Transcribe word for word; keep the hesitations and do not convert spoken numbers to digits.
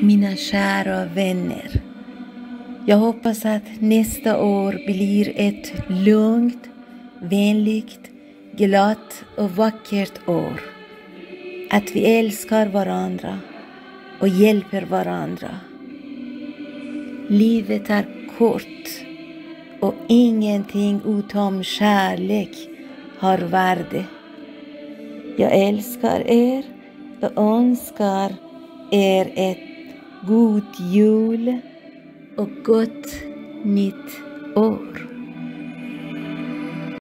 Mina kära vänner, jag hoppas att nästa år blir ett lugnt, vänligt, glatt och vackert år. Att vi älskar varandra och hjälper varandra. Livet är kort och ingenting utom kärlek har värde. Jag älskar er och önskar er ett god jul och gott nytt år.